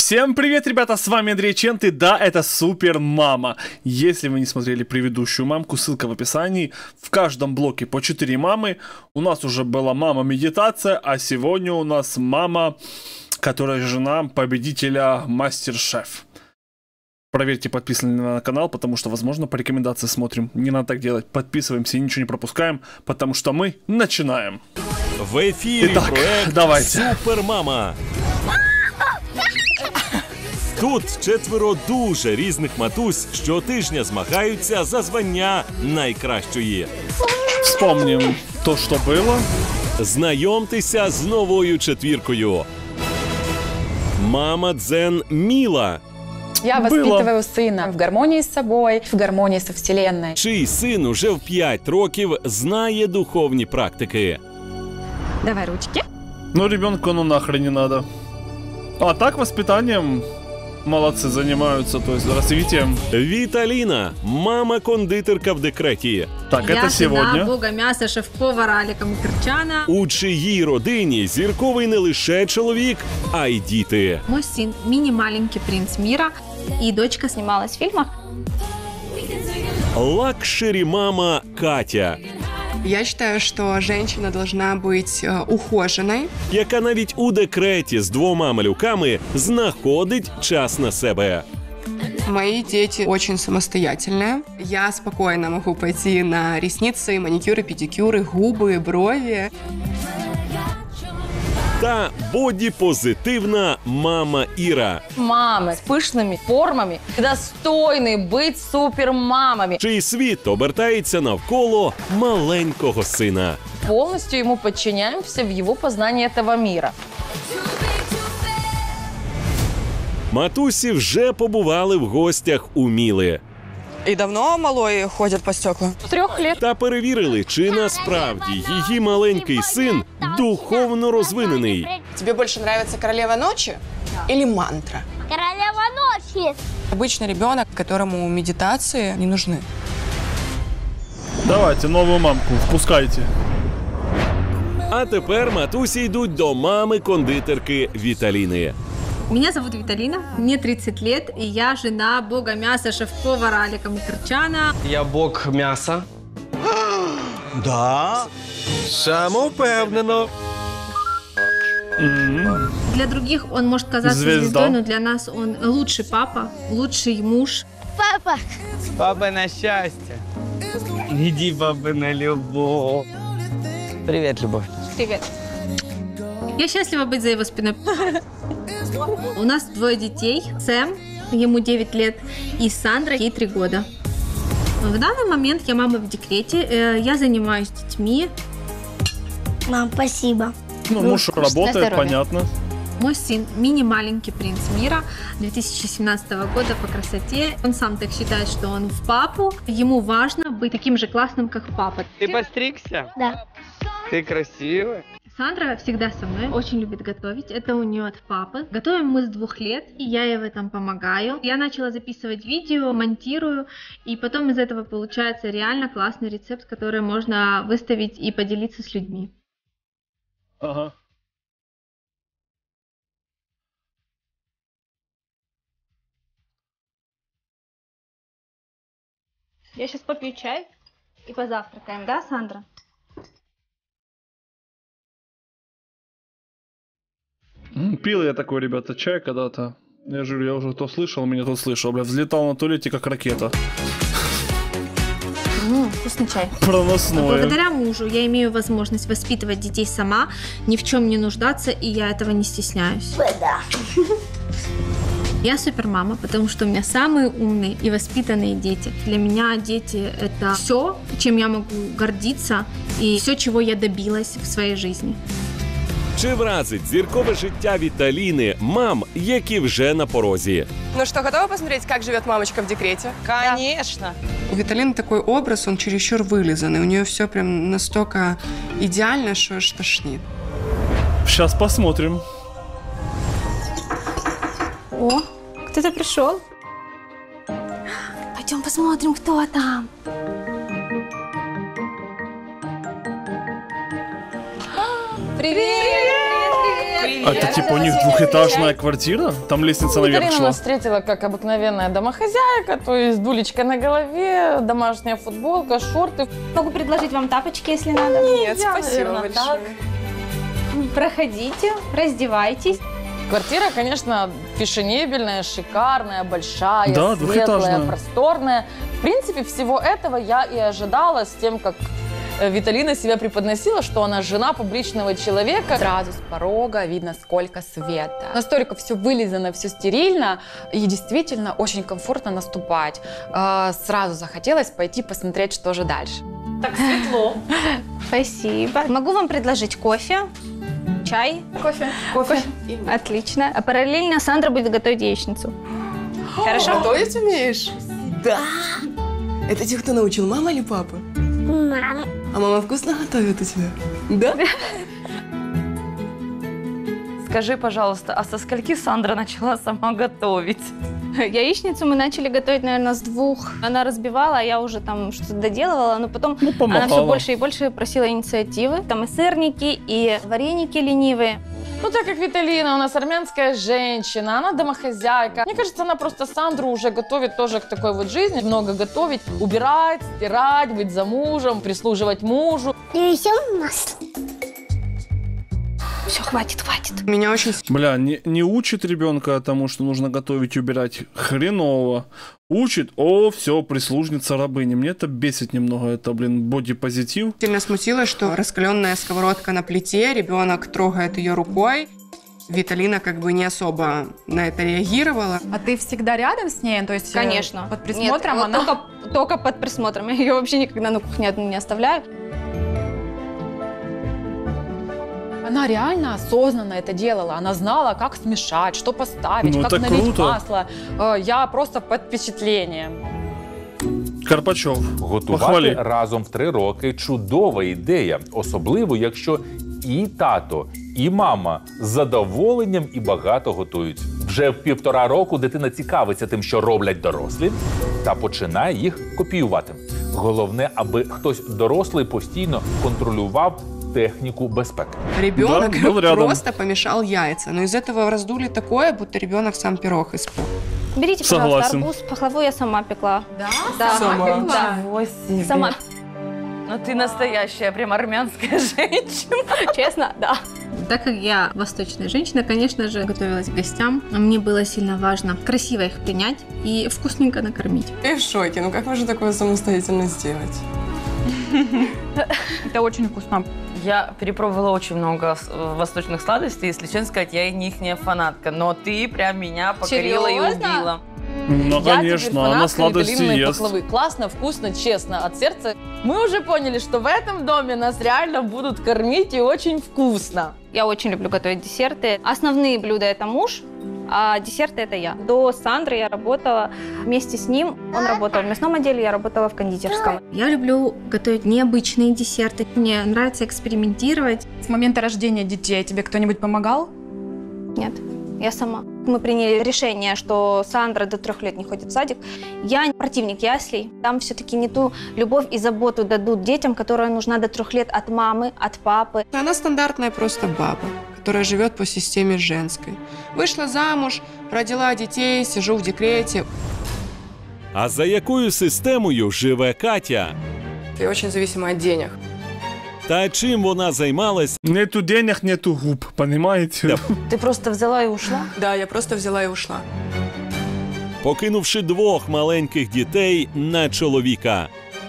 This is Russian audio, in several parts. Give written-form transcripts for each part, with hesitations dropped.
Всем привет, ребята, с вами Андрей Чент, и да, это Супер Мама. Если вы не смотрели предыдущую мамку, ссылка в описании. В каждом блоке по 4 мамы. У нас уже была мама-медитация, а сегодня у нас мама, которая жена победителя Мастер-Шеф. Проверьте, подписаны на канал, потому что, возможно, по рекомендации смотрим. Не надо так делать. Подписываемся и ничего не пропускаем, потому что мы начинаем. В ефірі проект давайте. Супермама. Тут четверо дуже різних матусь щотижня змагаються за звання найкращої. Вспомним то, що було. Знайомтеся з новою четвіркою. Мама Дзен Міла. Я воспитываю сына в гармонии с собой, в гармонии со Вселенной. Чий син уже в 5 років знає духовні практики. Давай ручки. Ну, ребенку ну нахрен не надо. А так воспитанием молодцы занимаются, то есть развитием. Віталіна, мама-кондитерка в декреті. Так, это сегодня. Я бога мяса, шеф-повара Аліка Микрчана. У чиїй родині зірковий не лише чоловік, а й діти. Мой сын мини-маленький принц мира, и дочка Снималась в фильмах. Лакшері-мама Катя, Я считаю, что женщина должна быть ухоженной. яка навіть у декреті з 2 малюками знаходить час на себе. Мои дети очень самостоятельные. Я спокойно могу пойти на ресницы, маникюры, педикюры, губы, брови. Та боді-позитивна мама Іра, Мамы с пышными формами достойны быть супермамами. чий світ обертається навколо маленького сина. Полностью ему подчиняемся в его познании этого мира. Матусі вже побували в гостях у Міли. И давно малой ходит по стеклу? 3 лет. Та перевірили, чи насправді її маленький син духовно розвинений. Тебе больше нравится королева ночи или мантра? Королева ночи. Обычный ребенок, которому медитации не нужны. Давайте новую мамку, впускайте. А тепер матусі йдуть до мами-кондитерки Віталіни. Меня зовут Виталина, мне 30 лет, и я жена бога мяса, шеф-повара Аліка Микрчана. Я бог м'яса. Да? Самовпевнено. Для других он может казаться Звезда. звездой, но для нас он лучший папа, лучший муж. Папа. Папа на щастя. Иди, папа, на любовь. Привет, Любовь. Привет. Я счастлива быть за его спиной. У нас 2 детей. Сэм, ему 9 лет, и Сандра, ей 3 года. В данный момент я мама в декрете, я занимаюсь детьми. Мам, спасибо. Ну, муж работает, здоровья. понятно. Мой сын мини-маленький принц мира 2017 года по красоте. Он сам так считает, что он в папу. Ему важно быть таким же классным, как папа. Ты постригся? Да. Ты красивая. Сандра всегда со мной, очень любит готовить. Это у нее от папы. Готовим мы с 2 лет, и я ей в этом помогаю. Я начала записывать видео, монтирую, и потом из этого получается реально классный рецепт, который можно выставить и поделиться с людьми. Ага. Я сейчас попью чай и позавтракаем, да, Сандра? Пил я такой, ребята, чай когда-то. Я говорю, я уже то слышал, меня то слышал. Бля, взлетал на туалете, как ракета. Вкусный чай. Проносное. Благодаря мужу я имею возможность воспитывать детей сама, ни в чем не нуждаться, и я этого не стесняюсь. Я супермама, потому что у меня самые умные и воспитанные дети. Для меня дети — это все, чем я могу гордиться, и все, чего я добилась в своей жизни. Чи вразить зіркове життя Віталіни мам, які вже на порозі? Ну что, готовы посмотреть, как живет мамочка в декрете? Конечно. У Виталины такой образ, он чересчур вылизанный. У нее все прям настолько идеально, что аж тошнит. Сейчас посмотрим. О, кто-то пришел. Пойдем посмотрим, кто там. Привет! Это типа у них двухэтажная квартира? Там лестница наверх Виталина шла? нас встретила как обыкновенная домохозяйка, то есть дулечка на голове, домашняя футболка, шорты. Могу предложить вам тапочки, если надо. Нет, спасибо наверное, большое. Проходите, раздевайтесь. Квартира, конечно, фешенебельная, шикарная, большая, Да, светлая, двухэтажная. просторная. В принципе, всего этого я и ожидала с тем, как Виталина себя преподносила, что она жена публичного человека. Сразу с порога видно, сколько света. Настолько все вылизано, все стерильно, и действительно очень комфортно наступать. Сразу захотелось пойти посмотреть, что же дальше. Так светло. Спасибо. Могу вам предложить кофе, чай. Кофе. Отлично. А параллельно Сандра будет готовить яичницу. Хорошо? Готовить умеешь? Да. Это тех, кто научил, мама или папа? Мама. А мама вкусно готовит у тебя? Да? Скажи, пожалуйста, а со скольки Сандра начала сама готовить? Яичницу мы начали готовить, наверное, с 2. Она разбивала, а я уже там что-то доделывала, но потом она помахала. все больше и больше просила инициативы. Там и сырники, и вареники ленивые. Ну, так как Виталина у нас армянская женщина, она домохозяйка. Мне кажется, она просто Сандру уже готовит тоже к такой вот жизни. Много готовить, убирать, стирать, быть замужем, прислуживать мужу. И еще масло. Все, хватит, хватит. Меня очень... Бля, не учит ребенка тому, что нужно готовить и убирать. Хреново. Учит, все, прислужница рабыни. Мне это бесит немного, это, бодипозитив. Сильно смутило, что раскаленная сковородка на плите, ребенок трогает ее рукой. Виталина как бы не особо на это реагировала. А ты всегда рядом с ней? То есть Конечно. под присмотром Нет, она... только под присмотром. Я ее вообще никогда на кухне одну не оставляю. Она реально осознанно это делала. Она знала, как смешать, что поставить, Ну, как это налить круто. масло. Я просто под впечатлением. Карпачов, Готувати похвали. разом в 3 роки – чудова ідея. Особливо, якщо і тато, і мама з задоволенням і багато готують. Вже в 1,5 року дитина цікавиться тим, що роблять дорослі, та починає їх копіювати. Головне, аби хтось дорослий постійно контролював технику безпеки. Ребенок Да, был рядом. просто помешал яйца. Но из этого раздули такое, будто ребенок сам пирог испек. Берите, Согласен. пожалуйста, арбуз. Пахлаву я сама пекла. Да? Да. Сама. Да. Себе. Сама. Ну ты настоящая, прям армянская женщина. Честно, да. Так как я восточная женщина, конечно же, готовилась к гостям. Мне было сильно важно красиво их принять и вкусненько накормить. Я в шоке. Ну как можно такое самостоятельно сделать? Это очень вкусно. Я перепробовала очень много восточных сладостей, если честно сказать, я их не фанатка, но ты прям меня покорила и Серьезно? убила. Ну, Я теперь конечно, она фанатка сладости Виталининой ест. пахлавы. Классно, вкусно, честно, от сердца. Мы уже поняли, что в этом доме нас реально будут кормить и очень вкусно. Я очень люблю готовить десерты. Основные блюда – это муж, а десерты – это я. До Сандры я работала вместе с ним. Он работал в мясном отделе, я работала в кондитерском. Я люблю готовить необычные десерты. Мне нравится экспериментировать. С момента рождения детей тебе кто-нибудь помогал? Нет, я сама. Мы приняли решение, что Сандра до 3 лет не ходит в садик. Я противник яслей. Там все-таки не ту любовь и заботу дадут детям, которая нужна до 3 лет от мамы, от папы. Она стандартная просто баба, которая живет по системе женской. Вышла замуж, родила детей, сижу в декрете. А за якою системою живе Катя? Я очень зависима от денег. Та чим вона займалась? Нету денег, нету губ, понимаете? Ты просто взяла и ушла? Да, я просто взяла и ушла. Покинувши 2 маленьких дітей на чоловіка.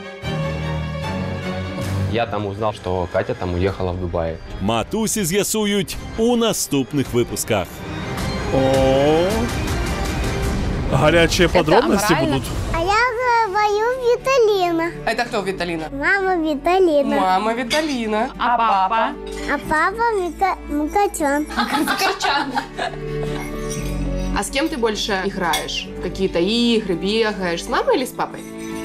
Я там узнал, что Катя там уехала в Дубай. Матусі з'ясують у наступних випусках. О, горячие подробности аморально. будут. А я говорю Виталина. Это кто Виталина? Мама Виталина. Мама Виталина. А папа? А папа Мукачан. А с кем ты больше играешь? В какие-то игры, бегаешь? С мамой или с папой?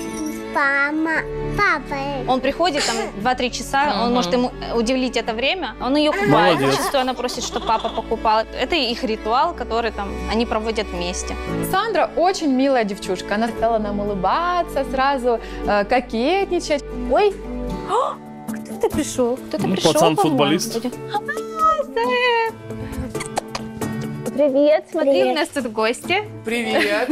Папа. Он приходит там 2-3 часа, он может ему уделить это время. Он ее купает, Молодец. зачастую она просит, чтобы папа покупал. Это их ритуал, который там они проводят вместе. Сандра очень милая девчушка. Она стала нам улыбаться сразу, кокетничать. Ой, кто-то пришел, кто-то Ну, пришел, пацан по-моему. футболист. Привет, смотри, Привет. у нас тут гости. Привет.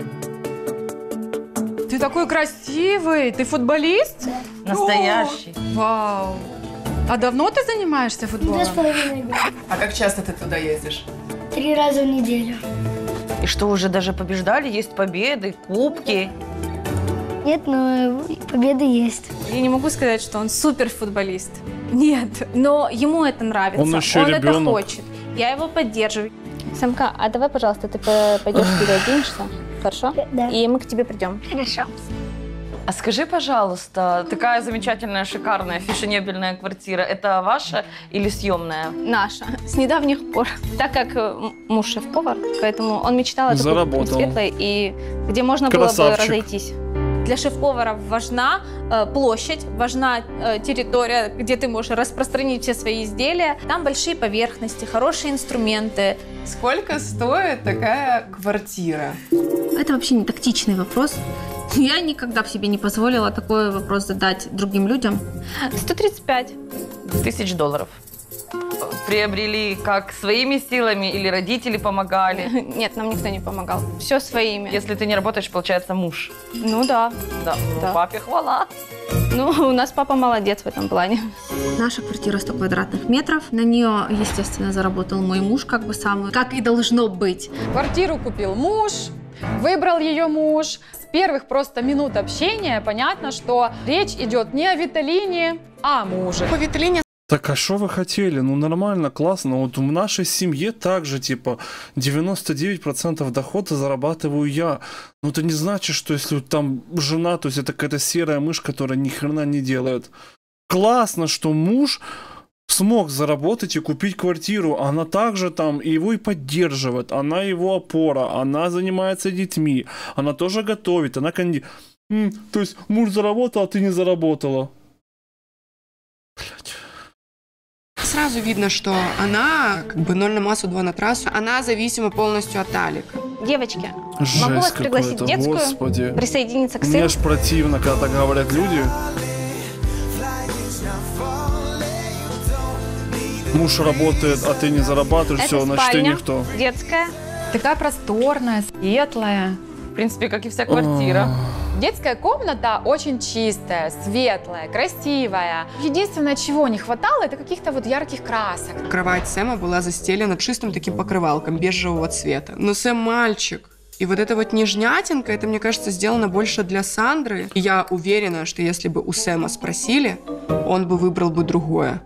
Ты такой красивый. Ты футболист? Настоящий. Вау. А давно ты занимаешься футболом? 2,5 года. А как часто ты туда ездишь? 3 раза в неделю. И что, уже даже побеждали? Есть победы, кубки. Нет, но победы есть. Я не могу сказать, что он суперфутболист. Нет, но ему это нравится. Он еще это ребенок. хочет. Я его поддерживаю. Самка, а давай, пожалуйста, ты пойдешь переоденешься, хорошо? Да. И мы к тебе придем. Хорошо. А скажи, пожалуйста, такая замечательная, шикарная, фешенебельная квартира, это ваша или съемная? Наша. С недавних пор. Так как муж шеф-повар, поэтому он мечтал о такой Заработал. светлой, и где можно было бы Красавчик. разойтись. Для шеф-повара важна площадь, важна территория, где ты можешь распространить все свои изделия. Там большие поверхности, хорошие инструменты. Сколько стоит такая квартира? Это вообще не тактичный вопрос. Я никогда в себе не позволила такой вопрос задать другим людям. 135. $1000. Приобрели как своими силами или родители помогали? Нет, нам никто не помогал. Все своими. Если ты не работаешь, получается муж. Ну да. Да. Да. Папе хвала. Ну, у нас папа молодец в этом плане. Наша квартира 100 квадратных метров. На нее, естественно, заработал мой муж, как бы сам, как и должно быть. Квартиру купил муж, выбрал ее муж. С первых просто минут общения понятно, что речь идет не о Виталине, а о муже. По Виталине Так а что вы хотели? Ну нормально, классно. Вот в нашей семье также, типа, 99% дохода зарабатываю я. Но это не значит, что если там жена, то есть это какая-то серая мышь, которая ни хрена не делает. Классно, что муж смог заработать и купить квартиру. Она также там его и поддерживает. Она его опора. Она занимается детьми. Она тоже готовит. Она то есть муж заработал, а ты не заработала. сразу видно, что она как бы 0 на массу, 2 на трассу. Она зависима полностью от Алика. Девочки, Жесть могу вас пригласить в какая-то, детскую, господи. присоединиться к Мне сыну. аж противно, когда так говорят люди. Муж работает, а ты не зарабатываешь, Это все, значит ты спальня никто. детская. Такая просторная, светлая. В принципе, как и вся квартира. Детская комната очень чистая, светлая, красивая. Единственное, чего не хватало, это каких-то вот ярких красок. Кровать Сэма была застелена чистым таким покрывалком бежевого цвета. Но Сэм мальчик. И вот эта вот нежнятинка, это, мне кажется, сделано больше для Сандры. И я уверена, что если бы у Сэма спросили, он бы выбрал бы другое.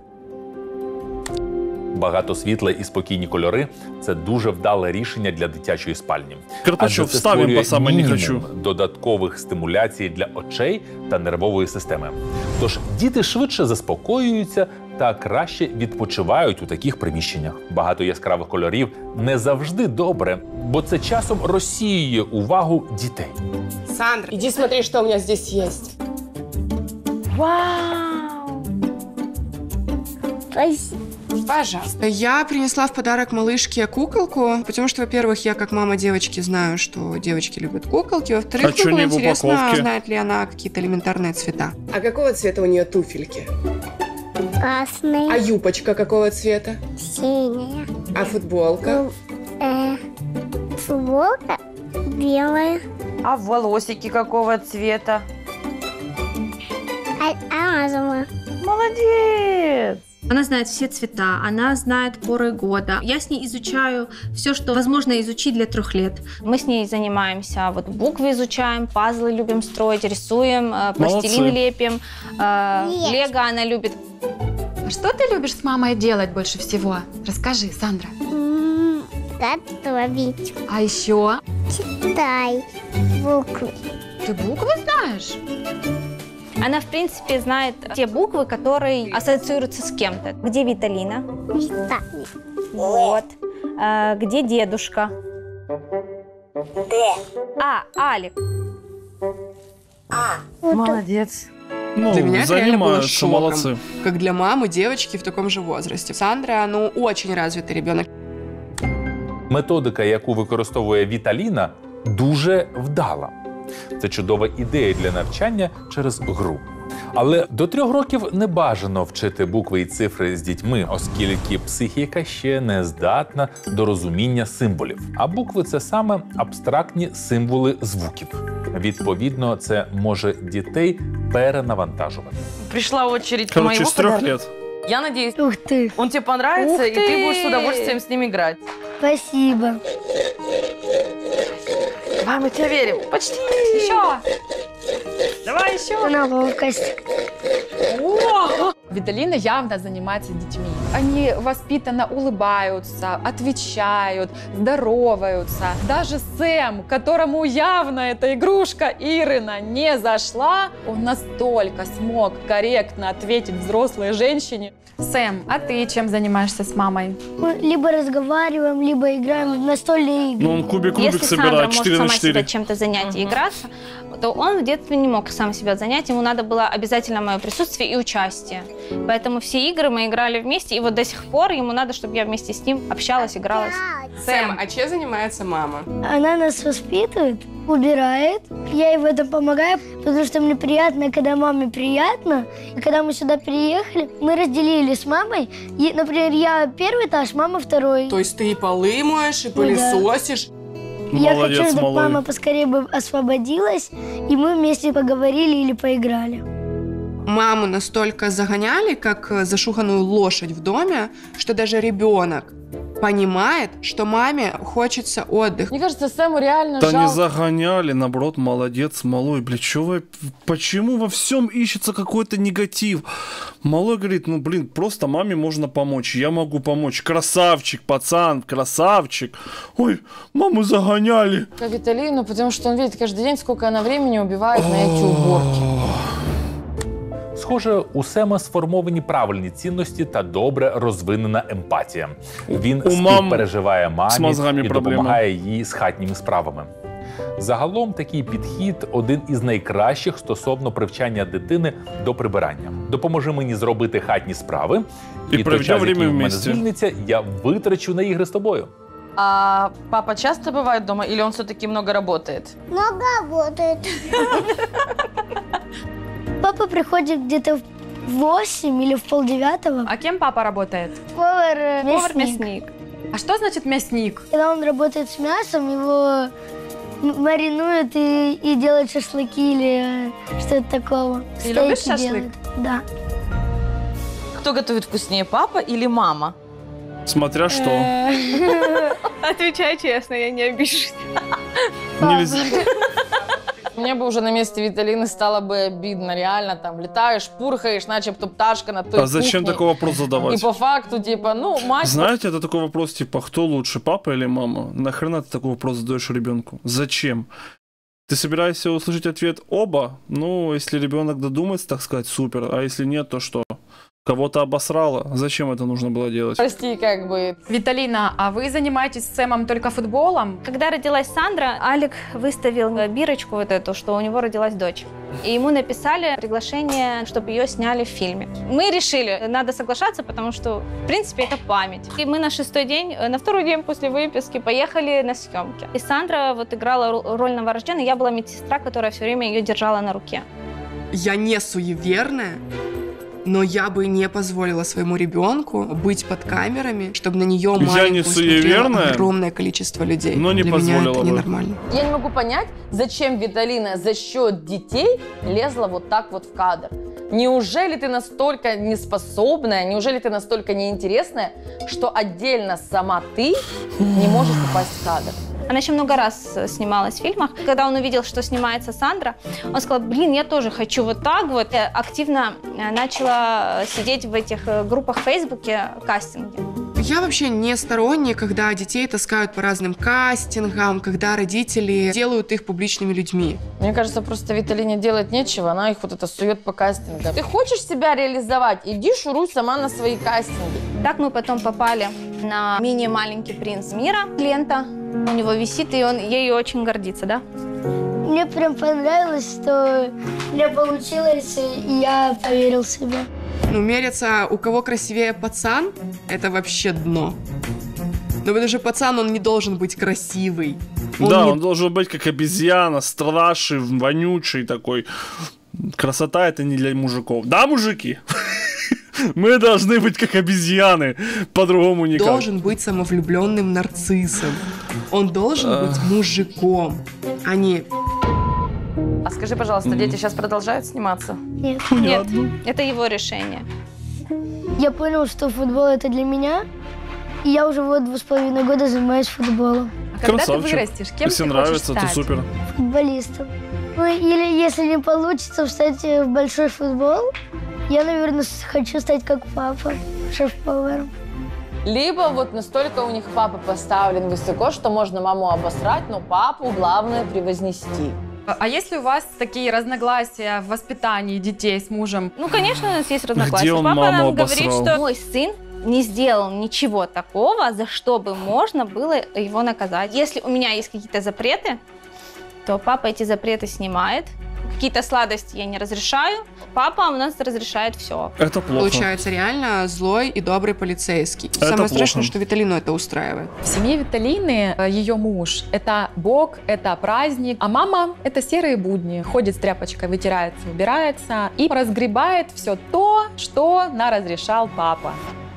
Багато світла і спокійні кольори – це дуже вдале рішення для дитячої спальні. Карпачов, Адже це вставим створює по саме не мінімум хочу. додаткових стимуляцій для очей та нервової системи. Тож діти швидше заспокоюються та краще відпочивають у таких приміщеннях. Багато яскравих кольорів не завжди добре, бо це часом розсіює увагу дітей. Сандра, иди смотри, что у меня здесь есть. Вау! Спасибо. Пожалуйста. Я принесла в подарок малышке куколку, потому что, во-первых, я как мама девочки знаю, что девочки любят куколки. Во-вторых, А чё было не в интересно, упаковке? знает ли она какие-то элементарные цвета. А какого цвета у нее туфельки? Красный. А юбочка какого цвета? Синяя. А футболка? Футболка белая. А волосики какого цвета? Оранжевая. Молодец! Она знает все цвета, она знает поры года. Я с ней изучаю все, что возможно изучить для 3 лет. Мы с ней занимаемся, вот буквы изучаем, пазлы любим строить, рисуем, пластилин Молодцы. лепим, лего она любит. А что ты любишь с мамой делать больше всего? Расскажи, Сандра. Готовить. А еще? Читай буквы. Ты буквы знаешь? Она, в принципе, знает те буквы, которые ассоциируются с кем-то. Где Виталина? Виталий. Вот. Где дедушка? Алик. Молодец. Ну, Для меня это реально было занимаются, шоком. молодцы. Как для мамы девочки в таком же возрасте. Сандра, ну, очень развитый ребенок. Методика, яку використовує Віталіна, дуже вдала. Це чудова ідея для навчання через гру. Але до 3 років не бажано вчити букви і цифри з дітьми, оскільки психіка ще не здатна до розуміння символів. А букви – це саме абстрактні символи звуків. Відповідно, це може дітей перенавантажувати. Пришла очередь Короче, моего с 3 подарка. лет. Я надеюсь, Ух ты, он тебе понравится, и ты будешь с удовольствием с ним играть. спасибо. Давай, мы тебе верим. Почти. Еще. Давай еще. На ловкость. Виталина явно занимается детьми. Они воспитанно улыбаются, отвечают, здороваются. Даже Сэм, которому явно эта игрушка Ирина не зашла, он настолько смог корректно ответить взрослой женщине. Сэм, а ты чем занимаешься с мамой? Мы либо разговариваем, либо играем в настольные игры. Ну, он кубик-кубик Если Сандра собирает может 4 на сама себя 4. чем-то занять и играться, то он в детстве не мог сам себя занять, ему надо было обязательно мое присутствие и участие. Поэтому все игры мы играли вместе, и вот до сих пор ему надо, чтобы я вместе с ним общалась, игралась. Сэм, а чем занимается мама? Она нас воспитывает, убирает. Я ей в этом помогаю, потому что мне приятно, когда маме приятно. И когда мы сюда приехали, мы разделили с мамой. И, например, я 1-й этаж, мама 2-й. То есть ты и полы моешь, и пылесосишь? Я Молодец, хочу, чтобы малой. мама поскорее бы освободилась, и мы вместе поговорили или поиграли. Маму настолько загоняли, как зашуганную лошадь в доме, что даже ребенок понимает, что маме хочется отдых. Мне кажется, Сэму реально Да не жалко. загоняли, наоборот, молодец, малой. Бля, чё вы, почему во всем ищется какой-то негатив? Малой говорит, ну, блин, просто маме можно помочь, я могу помочь. Красавчик, пацан, красавчик. Ой, маму загоняли. Виталину, потому что он видит каждый день, сколько она времени убивает на эти уборки. Схоже, у Сема сформовані правильні цінності та добре розвинена емпатія. Він у мам співпереживає з мамі мозгами і проблеми. допомагає їй з хатніми справами. Загалом такий підхід – один із найкращих стосовно привчання дитини до прибирання. Допоможи мені зробити хатні справи, І той проведемо час, який время в мене вместе. звільниться, я витрачу на ігри з тобою. А папа часто бывает дома или он все-таки много работает? Много работает. Папа приходит где-то в 8 или в 8:30. А кем папа работает? Повар-мясник. Повар-мясник. А что значит мясник? Когда он работает с мясом, его маринуют и делают шашлыки или что-то такого. Ты любишь Стейки шашлык? делают. Да. Кто готовит вкуснее, папа или мама? Смотря что. Отвечай честно, я не обижусь. Нельзя. Мне бы уже на месте Виталины стало бы обидно, реально, там, летаешь, пурхаешь, начебто пташка на той А зачем кухне. такой вопрос И задавать? по факту, типа, ну, мать... Знаете, это такой вопрос, типа, кто лучше, папа или мама? Нахрена ты такой вопрос задаешь ребенку? Зачем? Ты собираешься услышать ответ оба? Ну, если ребенок додумается, так сказать, супер. А если нет, то что? Кого-то обосрало? Зачем это нужно было делать? Прости, как бы... Виталина, а вы занимаетесь с Сэмом только футболом? Когда родилась Сандра, Алик выставил бирочку вот эту, что у него родилась дочь. И ему написали приглашение, чтобы ее сняли в фильме. Мы решили, надо соглашаться, потому что, в принципе, это память. И мы на 6-й день, на 2-й день после выписки поехали на съемки. И Сандра вот играла роль новорожденной, я была медсестра, которая все время ее держала на руке. Я не суеверная, но я бы не позволила своему ребенку быть под камерами, чтобы на нее не маленькую смотрело суеверная, огромное количество людей. но не Для меня позволила это бы. ненормально. Я не могу понять, зачем Виталина за счет детей лезла вот так вот в кадр. Неужели ты настолько неспособная, неужели ты настолько неинтересная, что отдельно сама ты не можешь попасть в кадр? Она еще много раз снималась в фильмах. Когда он увидел, что снимается Сандра, он сказал, блин, я тоже хочу вот так вот. Я активно начала сидеть в этих группах в Фейсбуке кастинги. Я вообще не сторонник, когда детей таскают по разным кастингам, когда родители делают их публичными людьми. Мне кажется, просто Виталине делать нечего, она их вот это сует по кастингам. Ты хочешь себя реализовать? Иди шуруй сама на свои кастинги. Так мы потом попали на мини-маленький принц мира. Лента у него висит, и он ею очень гордится, да? Мне прям понравилось, что у меня получилось, и я поверил в себя. Ну, меряться, у кого красивее пацан, это вообще дно. Но потому что пацан, он не должен быть красивый. Он должен быть как обезьяна, страшный, вонючий такой. Красота это не для мужиков. Да, мужики? Мы должны быть как обезьяны, по-другому никак. Должен быть самовлюбленным нарциссом. Он должен быть мужиком, а не... А скажи, пожалуйста, дети сейчас продолжают сниматься? Нет. Нет, это его решение. Я понял, что футбол это для меня, и я уже вот 2,5 года занимаюсь футболом. А когда ты Красавчик. вырастешь, кем Если ты нравится, хочешь то стать? супер. Футболистом. Ну или если не получится встать в большой футбол, я, наверное, хочу стать как папа, шеф-поваром. Либо вот настолько у них папа поставлен высоко, что можно маму обосрать, но папу главное превознести. А если у вас такие разногласия в воспитании детей с мужем? Ну, конечно, у нас есть разногласия. Где он Папа маму нам обосрал? говорит, что мой сын не сделал ничего такого, за что бы можно было его наказать. Если у меня есть какие-то запреты, то папа эти запреты снимает. Какие-то сладости я не разрешаю. Папа у нас разрешает все. Это плохо. Получается реально злой и добрый полицейский. Это Самое страшное, плохо. что Виталину это устраивает. В семье Виталины ее муж – это бог, это праздник, а мама – это серые будни. Ходит с тряпочкой, вытирается, убирается и разгребает все то, что разрешал папа.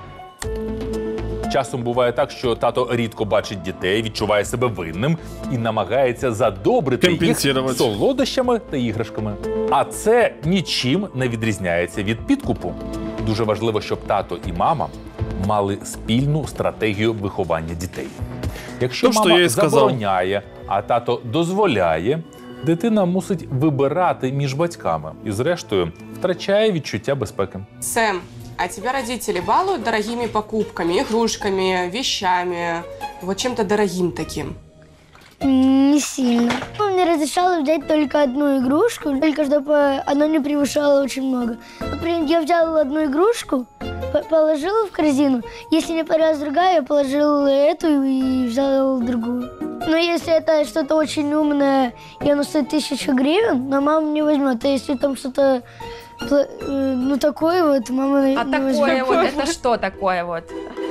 Часом буває так, що тато рідко бачить дітей, відчуває себе винним і намагається задобрити їх Компенсувати. солодощами та іграшками. А це нічим не відрізняється від підкупу. Дуже важливо, щоб тато і мама мали спільну стратегію виховання дітей. Якщо То, що я мама і сказав. забороняє, а тато дозволяє, дитина мусить вибирати між батьками і, зрештою, втрачає відчуття безпеки. Сэм, а тебя родители балуют дорогими покупками, игрушками, вещами, вот чем-то дорогим таким? Не сильно. Он мне разрешал взять только одну игрушку, только чтобы она не превышала очень много. Например, я взял одну игрушку, положил в корзину. Если не понравилась другая, я положил эту и взял другую. Но если это что-то очень умное, и оно стоит 1000 гривен, но мама не возьмет. А если там что-то, ну, такое вот, мама не А такое возьмет. вот, это что такое вот?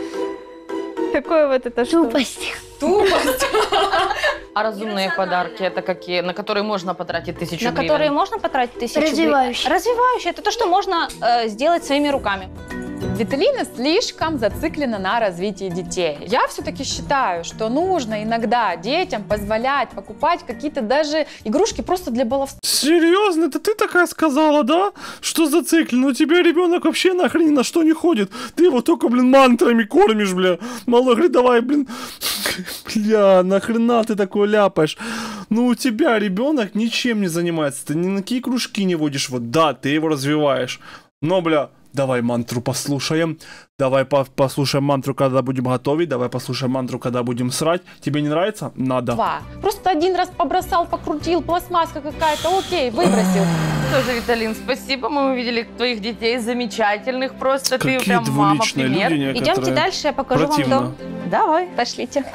Такое вот это что? Тупость. Тупость. А разумные подарки это какие? На которые можно потратить 1000 На гривен? которые можно потратить 1000 гривен? Развивающие. Развивающие. Это то, что можно сделать своими руками. Виталина слишком зациклена на развитии детей. Я все-таки считаю, что нужно иногда детям позволять покупать какие-то даже игрушки просто для баловства. Серьезно? Это ты такая сказала, да? Что зациклен? У тебя ребенок вообще нахрен ни на что не ходит. Ты его только, блин, мантрами кормишь, бля. Мало говорит, давай, блин. Бля, нахрена ты такое ляпаешь? Ну, у тебя ребенок ничем не занимается. Ты ни на какие кружки не водишь. Вот, да, ты его развиваешь. Но, бля, давай мантру послушаем. Давай послушаем мантру, когда будем готовить. Давай послушаем мантру, когда будем срать. Тебе не нравится? Надо. Просто один раз побросал, покрутил, пластмасска какая-то, окей, выбросил. Тоже, Виталин, спасибо. Мы увидели твоих детей замечательных. Просто Какие ты прям мама, двуличные пример. люди некоторые. Идемте дальше, я покажу Противно. вам дом. Давай, пошлите.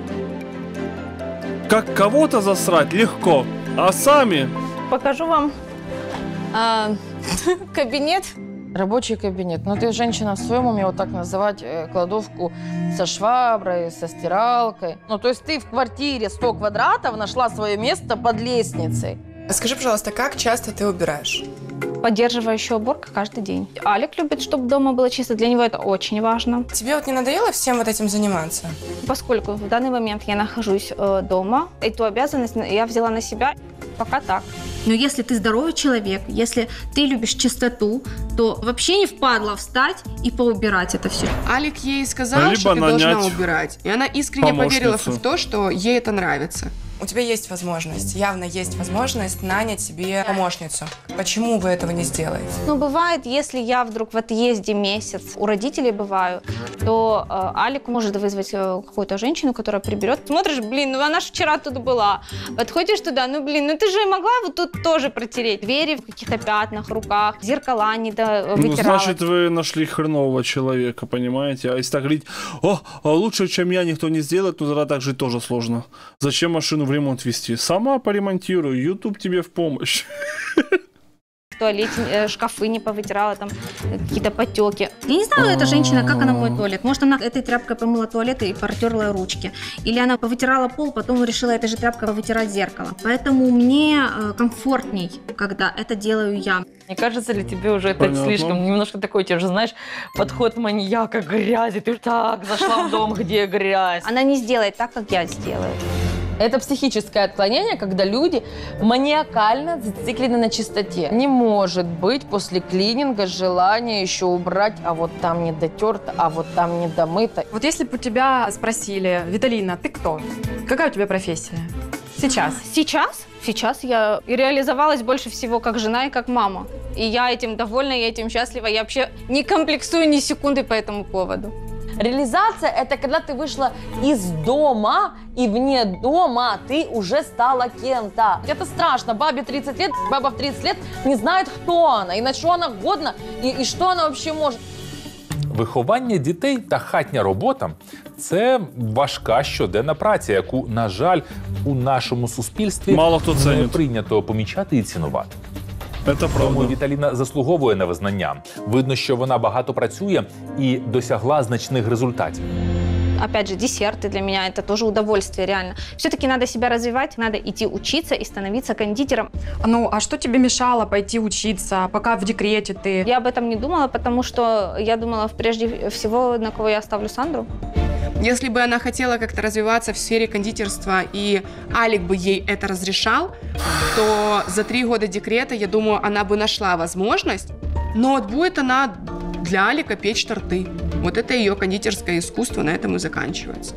Как кого-то засрать легко, а сами... Покажу вам кабинет. Рабочий кабинет. Ну, ты женщина в своем уме вот так называть кладовку со шваброй, со стиралкой. Ну, то есть ты в квартире 100 квадратов нашла свое место под лестницей. Скажи, пожалуйста, как часто ты убираешь? Поддерживающая уборка каждый день. Алик любит, чтобы дома было чисто. Для него это очень важно. Тебе вот не надоело всем вот этим заниматься? Поскольку в данный момент я нахожусь дома, эту обязанность я взяла на себя. Пока так. Но если ты здоровый человек, если ты любишь чистоту, то вообще не впадло встать и поубирать это все. Алик ей сказал, Либо что ты должна нанять убирать. И она искренне поверила помощницу. в то, что ей это нравится. У тебя есть возможность, явно есть возможность нанять себе помощницу. Почему вы этого не сделаете? Ну, бывает, если я вдруг в отъезде месяц, у родителей бываю, то Алик может вызвать какую-то женщину, которая приберет. Смотришь, блин, ну она же вчера тут была. Подходишь туда, ну, блин, ну ты же могла вот тут тоже протереть. Двери в каких-то пятнах, руках, зеркала не Ну, вытирала. значит, вы нашли хренового человека, понимаете? А если так говорить, лучше, чем я, никто не сделает, то тогда так жить тоже сложно. Зачем машину в ремонт вести? Сама поремонтируй, YouTube тебе в помощь. туалете шкафы не повытирала, там какие-то потеки. Я не знаю, эта женщина, как она моет туалет. Может, она этой тряпкой помыла туалет и протерла ручки. Или она повытирала пол, потом решила этой же тряпкой повытирать зеркало. Поэтому мне комфортней, когда это делаю я. Не кажется ли тебе уже это слишком, немножко такой, тебе уже, знаешь, подход маньяка к грязи? Ты так зашла в дом, где грязь. Она не сделает так, как я сделаю. Это психическое отклонение, когда люди маниакально зациклены на чистоте. Не может быть после клининга желания еще убрать, а вот там не дотерто, а вот там не домыто. Вот если бы у тебя спросили: Виталина, ты кто? Какая у тебя профессия? Сейчас. Сейчас я реализовалась больше всего как жена и как мама. И я этим довольна, я этим счастлива. Я вообще не комплексую ни секунды по этому поводу. Реализация – это когда ты вышла из дома, и вне дома ты уже стала кем-то. Это страшно. Бабе 30 лет, баба в 30 лет не знает, кто она, и на что она годна, и что она вообще может. Виховання дітей та хатня робота – це важка щоденна праця, яку, на жаль, у нашому суспільстві мало хто не прийнято помічати і цінувати. Тому Віталіна заслуговує на визнання. Видно, що вона багато працює і досягла значних результатів. Опять же, десерты для меня – это тоже удовольствие, реально. Все-таки надо себя развивать, надо идти учиться и становиться кондитером. Ну, а что тебе мешало пойти учиться, пока в декрете ты? Я об этом не думала, потому что я думала прежде всего, на кого я оставлю Сандру. Если бы она хотела как-то развиваться в сфере кондитерства, и Алик бы ей это разрешал, то за 3 года декрета, я думаю, она бы нашла возможность, но вот будет она для Алика печь торты. Вот это ее кондитерское искусство, на этом и заканчивается.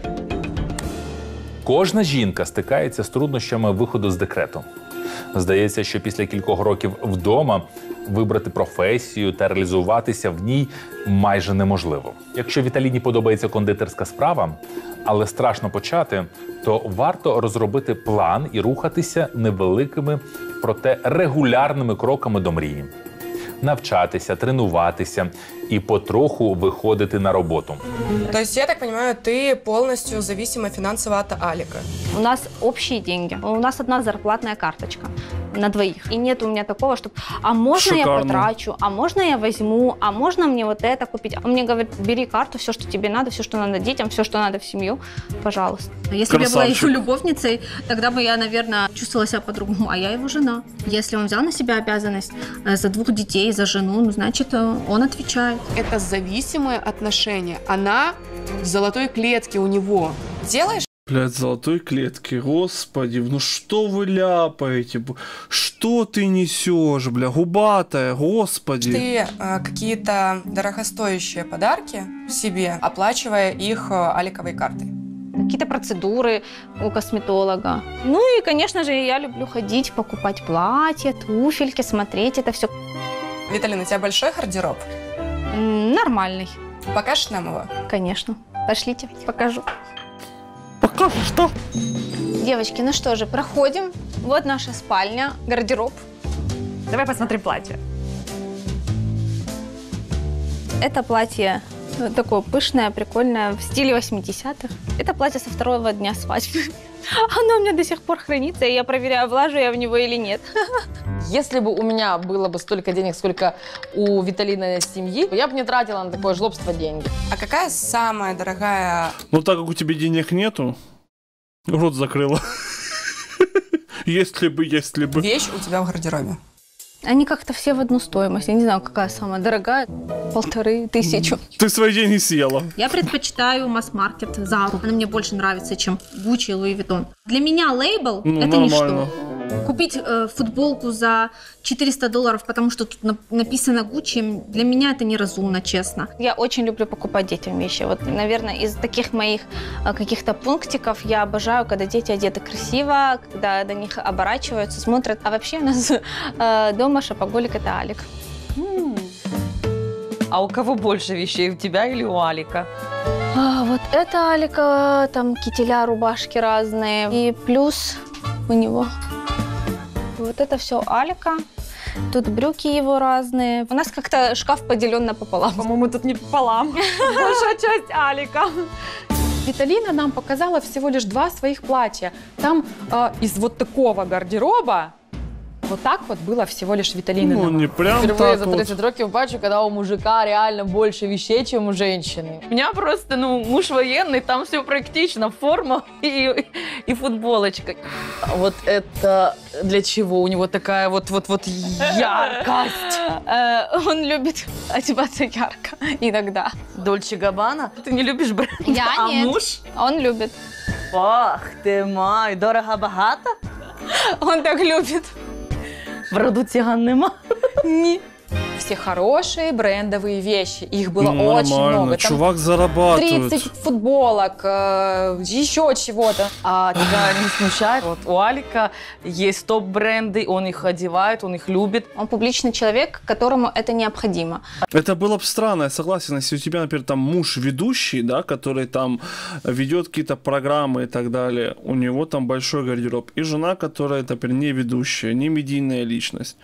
Кожна жінка стикається з труднощами виходу з декрету. Здається, що після кількох років вдома вибрати професію та реалізуватися в ній майже неможливо. Якщо Віталіні подобається кондитерська справа, але страшно почати, то варто розробити план і рухатися невеликими, проте регулярними кроками до мрії. Навчатися, тренуватися и потроху выходить на работу. То есть, я так понимаю, ты полностью зависима финансово от Алика? У нас общие деньги. У нас одна зарплатная карточка на двоих. И нет у меня такого, чтобы а можно я потрачу, а можно я возьму, а можно мне вот это купить. Он мне говорит: бери карту, все, что тебе надо, все, что надо детям, все, что надо в семью, пожалуйста. Если бы я была его любовницей, тогда бы я, наверное, чувствовала себя по-другому. А я его жена. Если он взял на себя обязанность за 2 детей, за жену, ну, значит, он отвечает. Это зависимые отношения. Она в золотой клетке у него. Делаешь? Блядь, золотой клетки, господи, ну что вы ляпаете? Что ты несешь, бля, губатая, господи. Ты какие-то дорогостоящие подарки себе, оплачивая их Аликовой картой? Какие-то процедуры у косметолога. Ну и, конечно же, я люблю ходить, покупать платья, туфельки, смотреть это все. Виталина, у тебя большой гардероб? Нормальный. Покажешь нам его? Конечно. Пошлите, покажу. Покажу, что? Девочки, ну что же, проходим. Вот наша спальня, гардероб. Давай посмотрим платье. Это платье такое пышное, прикольное, в стиле 80-х. Это платье со 2-го дня свадьбы. Оно у меня до сих пор хранится, и я проверяю, влажу я в него или нет. Если бы у меня было бы столько денег, сколько у Виталиной семьи, я бы не тратила на такое жлобство деньги. А какая самая дорогая... Ну, так как у тебя денег нету, рот закрыла. Если бы. Вещь у тебя в гардеробе? Они как-то все в одну стоимость. Я не знаю, какая самая дорогая. 1500. Ты свои деньги съела. Я предпочитаю масс-маркет, Зару. Она мне больше нравится, чем Gucci и Louis Vuitton. Для меня лейбл это ничто. Купить футболку за $400, потому что тут написано Gucci, для меня это неразумно, честно. Я очень люблю покупать детям вещи. Вот, наверное, из таких моих каких-то пунктиков я обожаю, когда дети одеты красиво, когда до них оборачиваются, смотрят. А вообще у нас дома шопоголик – это Алик. А у кого больше вещей, у тебя или у Алика? Вот это Алика, там кителя, рубашки разные. И плюс у него вот это все Алика. Тут брюки его разные. У нас как-то шкаф поделен напополам. По-моему, тут не пополам. Большая часть Алика. Виталина нам показала всего лишь 2 своих платья. Там из вот такого гардероба Вот так вот было всего лишь Виталины. Ну, не прям Впервые так за вот. 30 років бачу, когда у мужика реально больше вещей, чем у женщины. У меня просто, муж военный, там все практично, форма и футболочка. Вот это для чего? У него такая вот яркость. Он любит одеваться ярко иногда. Дольче Габбана? Ты не любишь бренд? Я А нет. муж? Он любит. Ах ты май, дорого-богато? Он так любит. В роду циган нема? Не. Все хорошие брендовые вещи. Их было Ну, очень нормально. много. Там Чувак зарабатывает. 30 футболок, еще чего-то. А тебя не смущает? Вот у Алика есть топ-бренды, он их одевает, он их любит. Он публичный человек, которому это необходимо. Это было бы странно, я согласен, если у тебя, например, там муж ведущий, да, который там ведет какие-то программы и так далее, у него там большой гардероб, и жена, которая, например, не ведущая, не медийная личность.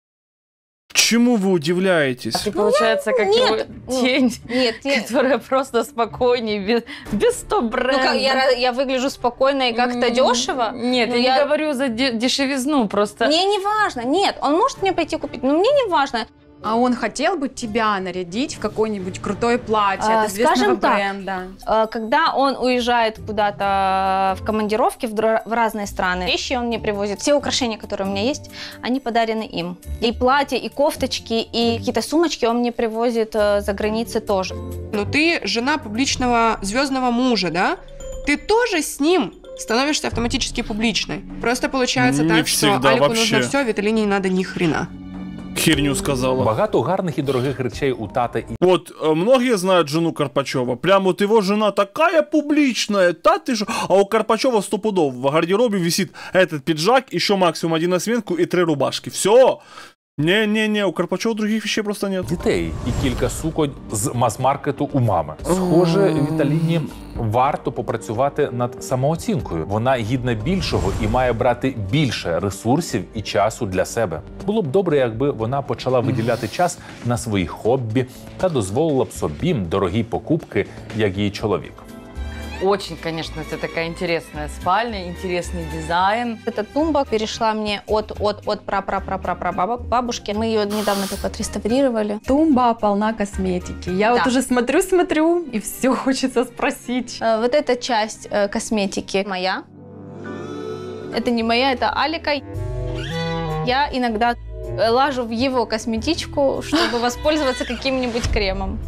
Чему вы удивляетесь? Ты, получается, как его тень, которая просто спокойнее, без топ-бренда. Ну, как, я выгляжу спокойно и как-то дешево? Нет, Ну, я не говорю за дешевизну, просто... Мне не важно, нет, он может мне пойти купить, но мне не важно. А он хотел бы тебя нарядить в какое-нибудь крутое платье от известного Скажем так, бренда? Когда он уезжает куда-то в командировки в разные страны, вещи он мне привозит. Все украшения, которые у меня есть, они подарены им. И платья, и кофточки, и какие-то сумочки он мне привозит за границы тоже. Но ты жена публичного звездного мужа, да? Ты тоже с ним становишься автоматически публичной. Просто получается Не так, что всегда Алику вообще. нужно все, Виталине не надо ни хрена. Херню сказала. Багато гарних і дорогих речей у тата і Вот, многие знают жену Карпачева. Прям вот его жена такая публичная, та ты же. А у Карпачева 100 пудов в гардеробе висит этот пиджак, еще максимум 1 на сменку и 3 рубашки. Все. Не-не-не, у Карпачева других вещей просто нет. дітей і кілька суконь з мас-маркету у мами. Схоже, Віталіні варто попрацювати над самооцінкою. Вона гідна більшого і має брати більше ресурсів і часу для себе. Було б добре, якби вона почала виділяти час на свої хобі та дозволила б собі дорогі покупки, як її чоловік. Очень, конечно, это такая интересная спальня, интересный дизайн. Эта тумба перешла мне от бабушки. Мы ее недавно только отреставрировали. Тумба полна косметики. Я вот уже смотрю, и все хочется спросить. Вот эта часть косметики моя. Это не моя, это Алика. Я иногда лажу в его косметичку, чтобы воспользоваться каким-нибудь кремом.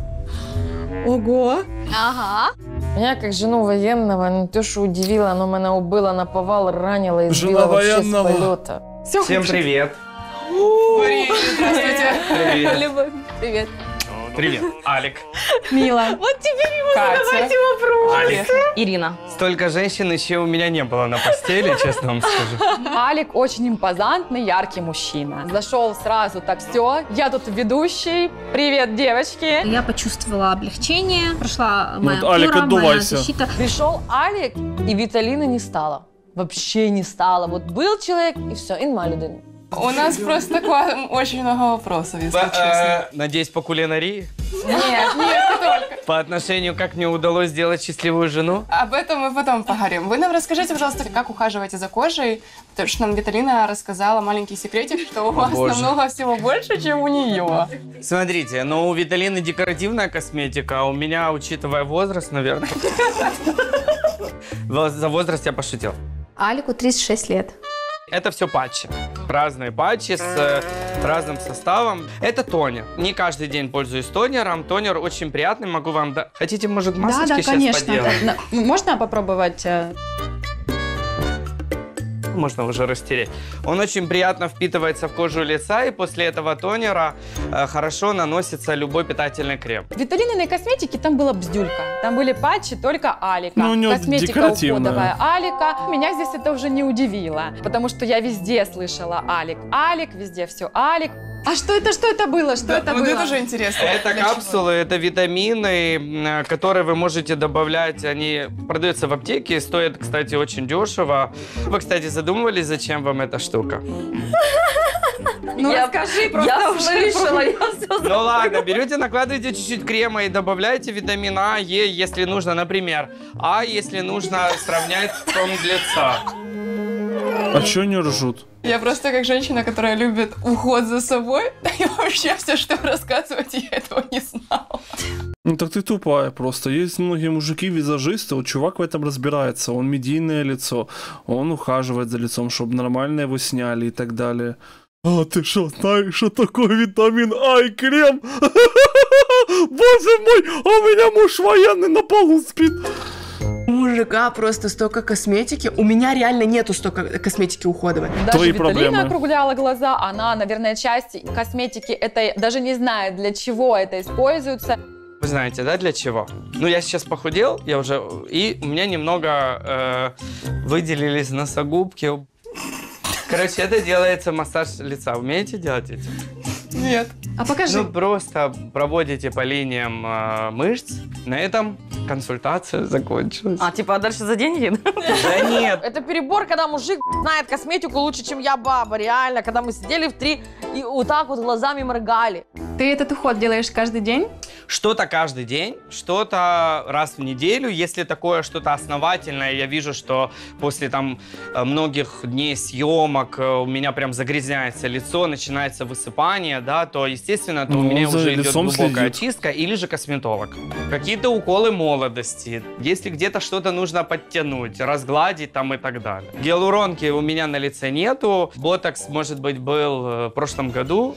Ого! Ага. Меня, как жену военного, не то что удивило, но меня убило наповал, ранило и Жена сбило вообще военного. с полета. Всем привет. Здравствуйте. Привет. Любовь, привет. Привет, Алик. Мила. Вот теперь ему Катя. задавайте вопросы. Алик. Ирина. Столько женщин еще у меня не было на постели, честно вам скажу. Алик очень импозантный, яркий мужчина. Зашел сразу так, все, я тут ведущий. Привет, девочки. Я почувствовала облегчение, прошла моя Вот, Алик, тура, моя отдувайся. защита. Пришел Алик, и Виталины не стало. Вообще не стало. Вот был человек, и все, и нема людини. У нас просто к вам очень много вопросов, если честно. Надеюсь, по кулинарии? Нет, не только. По отношению, как мне удалось сделать счастливую жену? Об этом мы потом поговорим. Вы нам расскажите, пожалуйста, как ухаживаете за кожей, потому что нам Виталина рассказала маленький секретик, что у вас Боже. намного всего больше, чем у нее. Смотрите, у Виталины декоративная косметика, а у меня, учитывая возраст, наверное... За возраст я пошутил. Алику 36 лет. Это все патчи. Разные патчи с разным составом. Это тонер. Не каждый день пользуюсь тонером. Тонер очень приятный, могу вам... Хотите, может, масочки Да, сейчас конечно. поделаем? Можно попробовать? Можно уже растереть. Он очень приятно впитывается в кожу лица, и после этого тонера хорошо наносится любой питательный крем. В Виталининой косметике там была бздюлька. Там были патчи только Алика. Ну, у него Косметика декоративная. уходовая Алика. Меня здесь это уже не удивило, потому что я везде слышала Алик. Алик, везде все Алик. А что это было? Что это Вот было? это уже интересно. Это Для чего? капсулы, это витамины, которые вы можете добавлять. Они продаются в аптеке, стоят, кстати, очень дешево. Вы, кстати, задумывались, зачем вам эта штука? Ну, расскажи просто Я уже. слышала, я все Ну ладно, берете, накладываете чуть-чуть крема и добавляете витамин А, Е, если нужно, например. А, если нужно сравнять тон лица. А чё они ржут? Я просто как женщина, которая любит уход за собой, и вообще все, что рассказывать, я этого не знала. Ну так ты тупая просто. Есть многие мужики-визажисты, вот чувак в этом разбирается. Он медийное лицо, он ухаживает за лицом, чтобы нормально его сняли и так далее. А ты что, знаешь, что такое витамин А и крем? Боже мой, а у меня муж военный на полу спит. У мужика просто столько косметики. У меня реально нету столько косметики уходовой. Даже Твои Виталина проблемы. округляла глаза. Она, наверное, часть косметики этой даже не знает, для чего это используется. Вы знаете, да, для чего? Ну, я сейчас похудел, и у меня немного выделились носогубки. Короче, это делается массаж лица. Умеете делать эти? Нет. А покажи. Ну, просто проводите по линиям мышц. На этом консультация закончилась. А, типа, а дальше за деньги? Да нет. Это перебор, когда мужик знает косметику лучше, чем я, баба, реально. Когда мы сидели в 3 и вот так вот глазами моргали. Ты этот уход делаешь каждый день? Что-то каждый день, что-то раз в неделю. Если такое что-то основательное, я вижу, что после там многих дней съемок у меня прям загрязняется лицо, начинается высыпание, да, то, естественно, то у меня уже идет глубокая очистка или же косметолог. Какие-то уколы молодости, если где-то что-то нужно подтянуть, разгладить там и так далее. Гиалуронки у меня на лице нету, ботокс, может быть, был в прошлом году.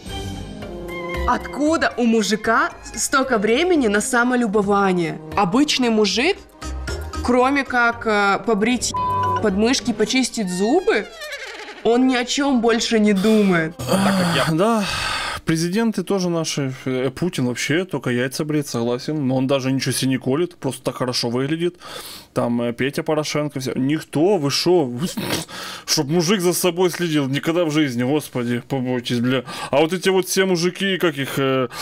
Откуда у мужика столько времени на самолюбование? Обычный мужик, кроме как побрить подмышки, почистить зубы, Он ни о чем больше не думает. Да, президенты тоже наши. Путин вообще только яйца бреет, согласен. Но он даже ничего себе не колет, просто так хорошо выглядит. Там Петя Порошенко, все. Никто, вы шо? Чтоб мужик за собой следил, никогда в жизни, господи, побойтесь, бля. А вот эти вот все мужики, как их,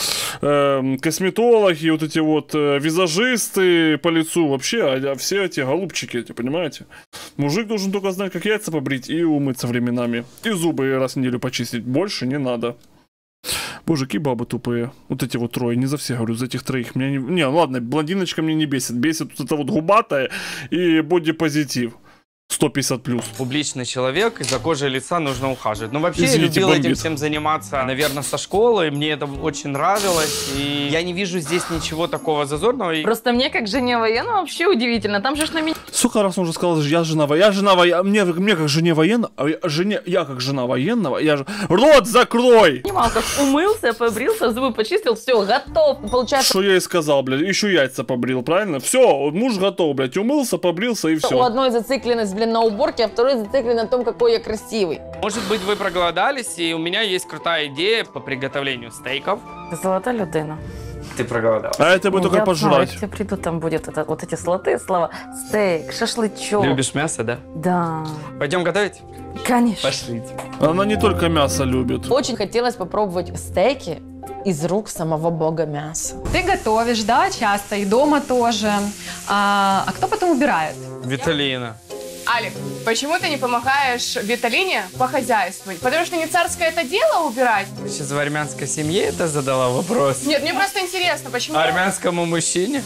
косметологи, вот эти вот визажисты по лицу, вообще, все эти голубчики, эти, понимаете? Мужик должен только знать, как яйца побрить и умыться временами. И зубы раз в неделю почистить. Больше не надо. Мужики, бабы тупые. Вот эти вот трое. Не за всех говорю, за этих троих. Меня не, ну ладно, блондиночка мне не бесит. Бесит вот это вот губатая и бодипозитив. 150 плюс. Публичный человек, из-за кожи лица нужно ухаживать. Ну, вообще, Извините, я любил бомбит. этим всем заниматься, наверное, со школы. Мне это очень нравилось. И я не вижу здесь ничего такого зазорного. Просто мне, как жене военного, вообще удивительно. Там же ж на меня... Сколько раз он уже сказал, я жена военного, мне как жене военного, я как жена военного, я же... Рот закрой! Понимал, как умылся, побрился, зубы почистил, все, готов. Получается, Что я и сказал, блядь, еще яйца побрил, правильно? Все, муж готов, блядь, умылся, побрился и у все. одной зацикленность, блин, на уборке, а второй зациклен на том, какой я красивый. Может быть, вы проголодались, и у меня есть крутая идея по приготовлению стейков. Золота людина. Ты проголодалась. А это бы только Я пожрать. знаю, если приду, там будет вот эти золотые слова. Стейк, шашлычок. Любишь мясо, да? Да. Пойдем готовить? Конечно. Пошлите. Она не только мясо любит. Очень хотелось попробовать стейки из рук самого бога мяса. Ты готовишь, да, часто, и дома тоже. А кто потом убирает? Виталина. Алик, почему ты не помогаешь Виталине похозяйствовать? Потому что не царское это дело убирать. Ты сейчас в армянской семье это задала вопрос? Нет, мне просто интересно, почему... Армянскому мужчине?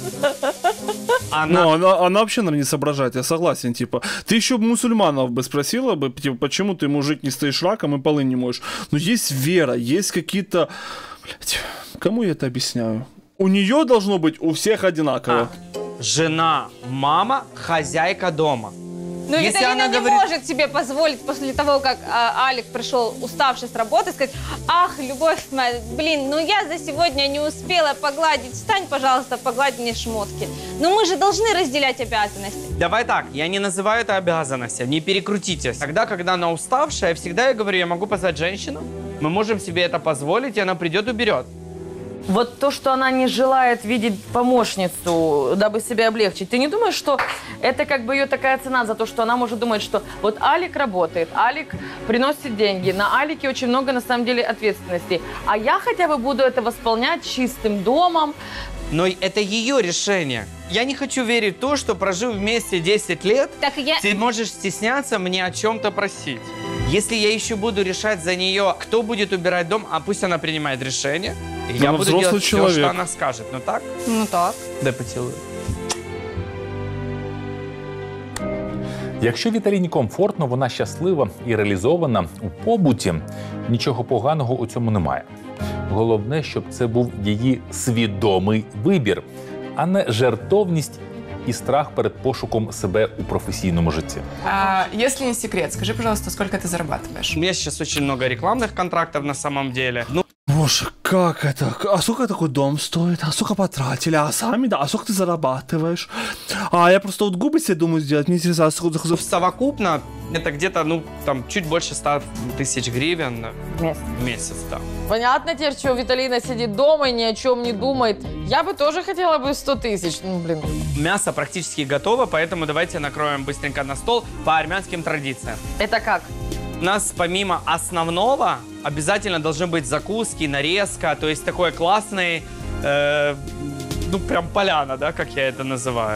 Ну, она вообще, наверное, не соображает, я согласен, типа. Ты еще мусульманов бы спросила бы, типа, почему ты, мужик, не стоишь раком и полы не моешь. Но есть вера, есть какие-то... Блять, кому я это объясняю? У нее должно быть у всех одинаково. Жена, мама, хозяйка дома. Ну, Если Виталина она не говорит- может себе позволить после того, как Алик пришел уставший с работы, сказать: ах, любовь моя, блин, ну я за сегодня не успела погладить, встань, пожалуйста, погладь мне шмотки. Но мы же должны разделять обязанности. Давай так, я не называю это обязанностью, не перекрутитесь. Тогда, когда она уставшая, всегда я говорю, я могу позвать женщину, мы можем себе это позволить, и она придет, уберет. Вот то, что она не желает видеть помощницу, дабы себя облегчить. Ты не думаешь, что это как бы ее такая цена за то, что она может думать, что вот Алик работает, Алик приносит деньги, на Алике очень много на самом деле ответственности, а я хотя бы буду это восполнять чистым домом. Но это ее решение. Я не хочу верить в то, что прожив вместе 10 лет, Так я... ты можешь стесняться мне о чем-то просить. Если я еще буду решать за нее, кто будет убирать дом, а пусть она принимает решение, и я она буду взрослый делать человек. все, что она скажет. Ну так? Ну так. Да, поцелуй. Якщо Віталіні комфортно, вона щаслива і реалізована у побуті, нічого поганого у цьому немає. Головне, щоб це був її свідомий вибір, а не жертовність і страх перед пошуком себе у професійному житті. Если не секрет, скажи, пожалуйста, сколько ты зарабатываешь? У меня сейчас очень много рекламных контрактов на самом деле. Ну, Боже, как это? А сколько такой дом стоит? А сколько потратили? А сами, да? А сколько ты зарабатываешь? А я просто вот губы себе думаю сделать. Мне интересно, сколько... совокупно это где-то, ну, там, чуть больше 100 тысяч гривен в месяц, да. Понятно теперь, что Виталина сидит дома и ни о чем не думает. Я бы тоже хотела бы 100 тысяч. Ну, блин. Мясо практически готово, поэтому давайте накроем быстренько на стол по армянским традициям. Это как? У нас помимо основного обязательно должны быть закуски, нарезка, то есть такой классный, ну прям поляна, да, как я это называю.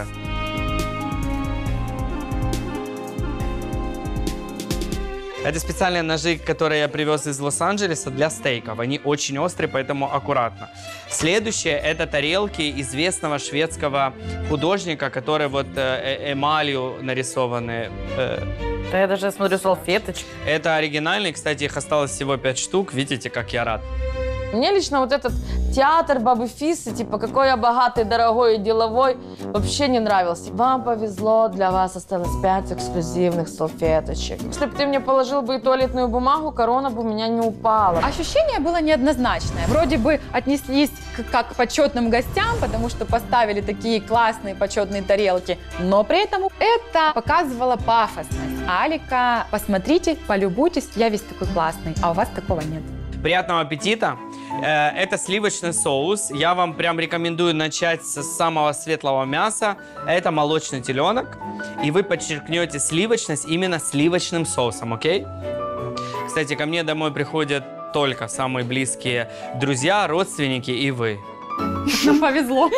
Это специальные ножи, которые я привез из Лос-Анджелеса для стейков. Они очень острые, поэтому аккуратно. Следующее – это тарелки известного шведского художника, которые вот эмалью нарисованы. Да я даже смотрю салфеточки. Это оригинальные, кстати, их осталось всего 5 штук. Видите, как я рад. Мне лично вот этот театр Бабы Фисы, типа, какой я богатый, дорогой и деловой, вообще не нравился. Вам повезло, для вас осталось 5 эксклюзивных салфеточек. Если бы ты мне положил бы и туалетную бумагу, корона бы у меня не упала. Ощущение было неоднозначное. Вроде бы отнеслись как к почетным гостям, потому что поставили такие классные почетные тарелки, но при этом это показывало пафосность. Алика, посмотрите, полюбуйтесь, я весь такой классный, а у вас такого нет. Приятного аппетита! Это сливочный соус. Я вам прям рекомендую начать с самого светлого мяса. Это молочный теленок. И вы подчеркнете сливочность именно сливочным соусом, окей? Кстати, ко мне домой приходят только самые близкие друзья, родственники и вы. Нам повезло.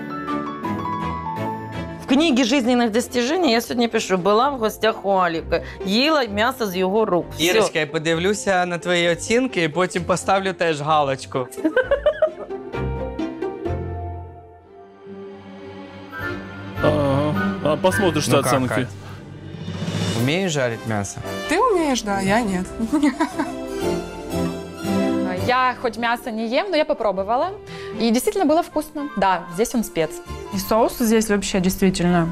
В книге жизненных достижений я сегодня пишу, была в гостях у Аліка, їла м'ясо з його рук. Ірочка, я подивлюся на твої оцінки і потім поставлю теж галочку. Посмотришь, что оценки. Умеешь жарить мясо? Ты умеешь, да, я нет. Я хоть мясо не ем, но я попробовала. И действительно было вкусно. Да, здесь он спец. И соус здесь вообще действительно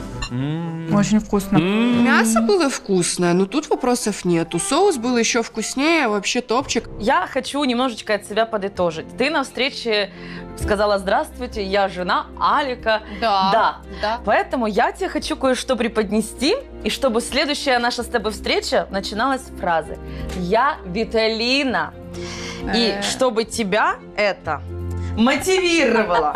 очень вкусно. Мясо было вкусное, но тут вопросов нету. Соус был еще вкуснее, вообще топчик. Я хочу немножечко от себя подытожить. Ты на встрече сказала: здравствуйте, я жена Алика. Да. Поэтому я тебе хочу кое-что преподнести, и чтобы следующая наша с тобой встреча начиналась с фразы «Я Виталина». И чтобы тебя это мотивировало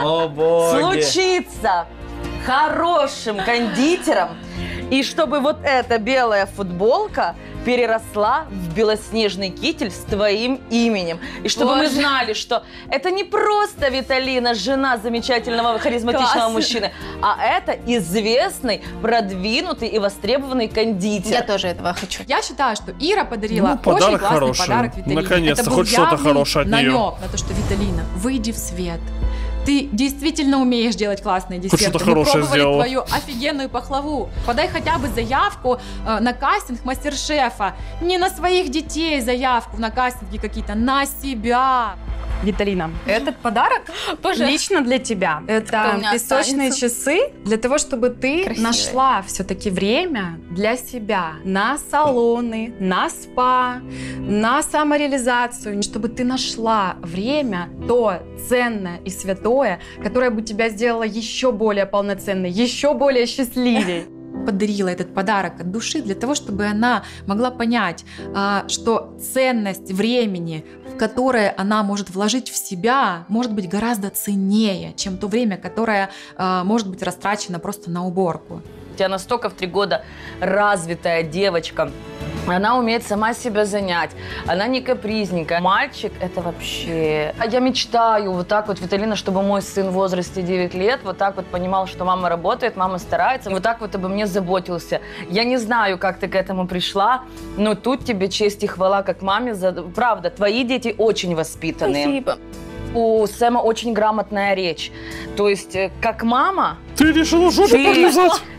случиться хорошим кондитером, и чтобы вот эта белая футболка переросла в белоснежный китель с твоим именем. И чтобы мы знали, что это не просто Виталина, жена замечательного харизматичного мужчины, а это известный, продвинутый и востребованный кондитер. Я тоже этого хочу. Я считаю, что Ира подарила подарок очень классный хороший. подарок Виталине. Наконец-то, это был хоть что-то хорошее от нее. намек на то, что Виталина, выйди в свет. Ты действительно умеешь делать классные десерты. Что-то хорошее Мы пробовали сделала. твою офигенную пахлаву. Подай хотя бы заявку на кастинг мастер-шефа. Не на своих детей заявку на кастинги какие-то, на себя. Виталина, этот подарок лично для тебя. Это песочные часы для того, чтобы ты нашла все-таки время для себя на салоны, на спа, на самореализацию, чтобы ты нашла время, то ценное и святое, которое бы тебя сделало еще более полноценной, еще более счастливей. Подарила этот подарок от души для того, чтобы она могла понять, что ценность времени, в которое она может вложить в себя, может быть гораздо ценнее, чем то время, которое может быть растрачено просто на уборку. У тебя настолько в 3 года развитая девочка. Она умеет сама себя занять. Она не капризненькая. Мальчик – это вообще… Я мечтаю вот так вот, Виталина, чтобы мой сын в возрасте 9 лет вот так вот понимал, что мама работает, мама старается, вот так вот обо мне заботился. Я не знаю, как ты к этому пришла, но тут тебе честь и хвала как маме. Правда, твои дети очень воспитанные. Спасибо. У Сэма очень грамотная речь. То есть, как мама… Ты решила жопу подлизать?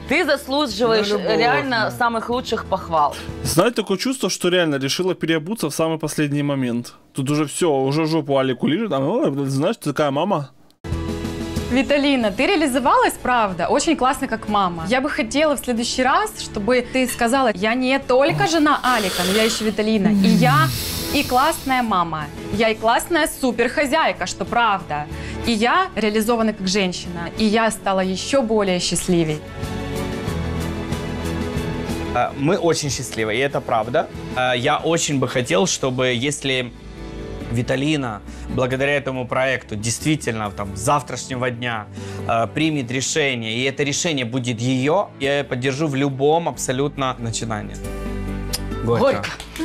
Ты заслуживаешь реально самых лучших похвал. Знаете, такое чувство, что реально решила переобуться в самый последний момент. Тут уже все, уже жопу Алику лежит, знаешь, ты такая мама. Виталина, ты реализовалась, правда, очень классно как мама. Я бы хотела в следующий раз, чтобы ты сказала, я не только жена Алика, но я еще Виталина. И я и классная мама, я и классная суперхозяйка, что правда. И я реализована как женщина, и я стала еще более счастливей. Мы очень счастливы, и это правда. Я очень бы хотел, чтобы если Виталина благодаря этому проекту действительно там, с завтрашнего дня примет решение, и это решение будет ее, я поддержу в любом абсолютно начинании. Горько.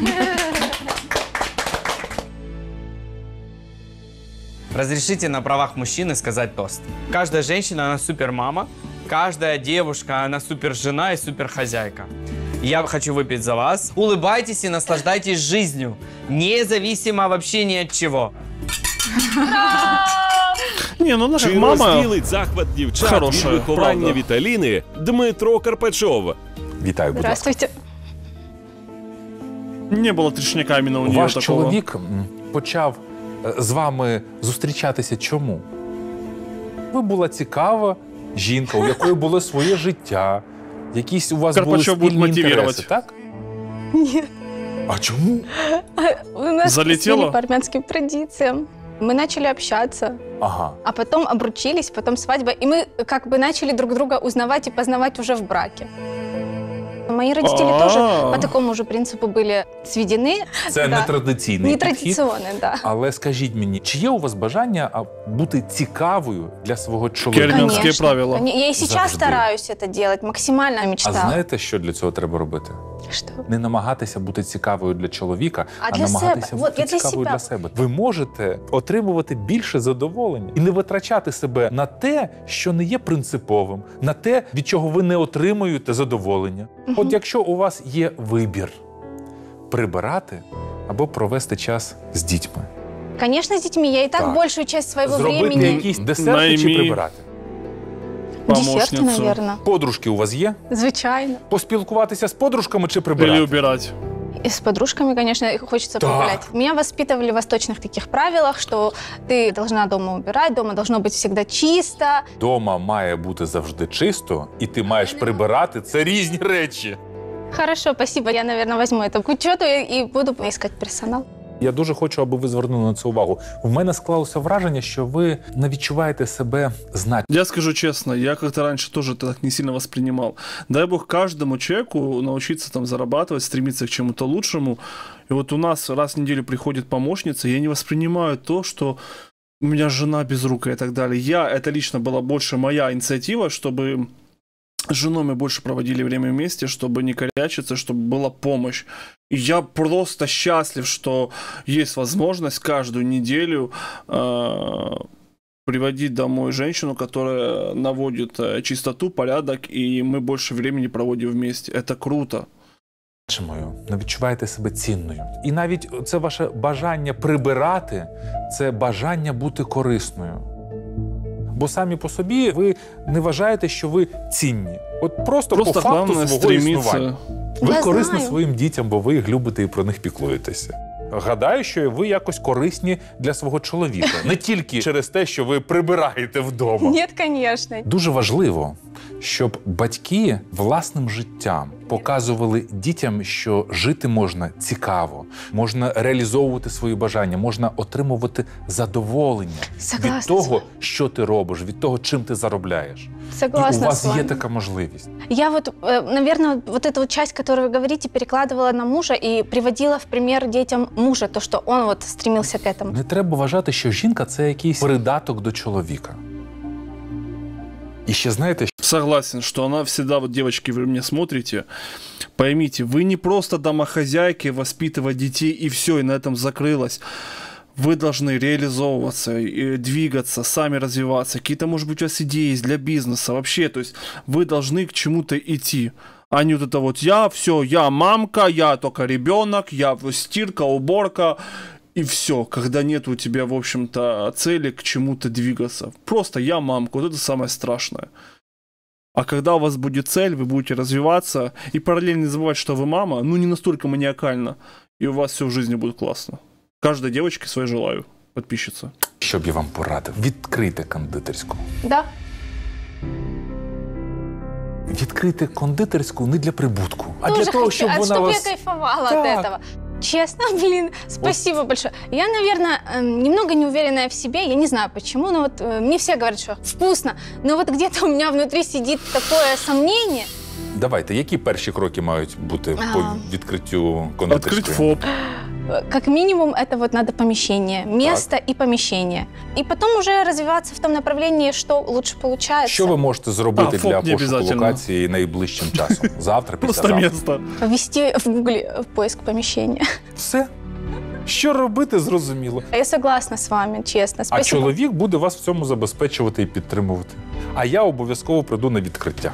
Разрешите на правах мужчины сказать тост. Каждая женщина, она супермама, каждая девушка, она супержена и суперхозяйка. Я хочу выпить за вас. Улыбайтесь и наслаждайтесь жизнью, независимо вообще ни от чего. Не, ну наша Чи мама розділить захват дівчат хорошая, від виховання правда. Віталіни Дмитро Карпачов? Вітаю, будь ласка. Здравствуйте. Не было трешняка именно у нее Ваш такого. чоловік почав з вами зустрічатися чому? Ви була цікава жінка, у якої було своє життя, якісь у вас Карпачов були буде спільні інтереси, мотивувати. так? Нет. А чому? У нас Залетело? крестили по армянским традициям. Мы начали общаться, Ага. а потом обручились, потом свадьба. И мы как бы начали друг друга узнавать и познавать уже в браке. Мои родители тоже по такому же принципу были сведены. Це Да. нетрадиційний підхід. Нетрадиционный, да. Але скажіть мені, чи є у вас бажання бути цікавою для свого чоловіка? Кельнинські Конечно. правила. Я и сейчас Завжди. стараюсь это делать, максимально А мечтала. знаєте, що для цього треба робити? Что? Не намагатися бути цікавою для чоловіка, А для намагатися себе. бути Вот, я для цікавою себя. для себе. Ви можете отримувати більше задоволення і не витрачати себе на те, що не є принциповим, на те, від чого ви не отримуєте задоволення. От якщо у вас є вибір прибирати або провести час з дітьми, Конечно, с детьми. Я и так Так. большую часть своего зробити времени... якісь десерти чи Наймі. прибирати. Десерты, Помощницу. наверное. Подружки у вас є? Звичайно. Поспілкуватися з подружками чи Или прибирати? убирать. И с подружками, конечно, хочется Так. погулять. Меня воспитывали в восточных таких правилах, что ты должна дома убирать, дома должно быть всегда чисто. Дома має бути завжди чисто, і ти маєш прибирати. Це різні речі. Хорошо, спасибо. Я, наверное, возьму это к учету и буду искать персонал. Я дуже хочу, аби ви звернули на це увагу. В мене склалося враження, що ви не відчуваєте себе значимим. Я скажу честно, я как-то раньше тоже это так не сильно воспринимал. Дай бог каждому человеку научиться там зарабатывать, стремиться к чему-то лучшему. И вот у нас раз в неделю приходит помощница, я не воспринимаю то, что у меня жена безрукая и так далее. Это лично была больше моя инициатива, чтобы с женой мы больше проводили время вместе, чтобы не корячиться, чтобы была помощь. И я просто счастлив, что есть возможность каждую неделю приводить домой женщину, которая наводит чистоту, порядок, и мы больше времени проводим вместе. Это круто. Не відчуваєте себе цінною. І навіть це ваше бажання прибирати, це бажання бути корисною. Бо самі по собі ви не вважаєте, що ви цінні. От просто по факту главное свого існування. Ви Я корисні знаю. своїм дітям, бо ви їх любите і про них піклуєтеся. Гадаю, що ви якось корисні для свого чоловіка. Не тільки через те, що ви прибираєте вдома. Нет, конечно. Дуже важливо, щоб батьки власним життям показували дітям, що жити можна цікаво, можна реалізовувати свої бажання, можна отримувати задоволення Согласна від з того, вами. що ти робиш, від того, чим ти заробляєш. Согласна І у вас с вами. є така можливість. Я вот, наверное, вот эту вот часть, которую вы говорите, перекладывала на мужа и приводила в пример детям мужа, то, что он вот стремился к этому. Не треба вважати, що жінка – це якийсь придаток до чоловіка. І ще знаєте, Согласен, что она всегда, вот девочки, вы меня смотрите, поймите, вы не просто домохозяйки, воспитывать детей и все, и на этом закрылось. Вы должны реализовываться, и двигаться, сами развиваться. Какие-то, может быть, у вас идеи есть для бизнеса вообще. То есть вы должны к чему-то идти. А не вот это вот я мамка, я только ребенок, я стирка, уборка. И все, когда нет у тебя, в общем-то, цели к чему-то двигаться. Просто я мамка, вот это самое страшное. А когда у вас будет цель, вы будете развиваться и параллельно не забывать, что вы мама, ну не настолько маниакально, и у вас все в жизни будет классно. Каждой девочке своей желаю, подписчица. Що б я вам порадив? Відкрити кондитерську. Да. Відкрити кондитерську не для прибутку, а Тоже для того, хочу, щоб вона чтобы вас... я кайфовала Так. от этого. Честно, блин, спасибо большое. Я, наверное, немного неуверенная в себе, я не знаю почему, но вот мне все говорят, что вкусно, но вот где-то у меня внутри сидит такое сомнение. Давайте, які перші кроки мають бути по відкриттю кондитерської? Открыть ФОП. Как минимум, это вот надо помещение, место и помещение. И потом уже развиваться в том направлении, что лучше получается. Що ви можете зробити ФОП для не пошуку обов'язательно. локації найближчим часом? Завтра, Просто післязавтра? место. Ввести в Гугле поиск помещения. Все. Що робити, зрозуміло. Я согласна с вами, честно. А Спасибо. чоловік буде вас в цьому забезпечувати і підтримувати. А я обов'язково прийду на відкриття.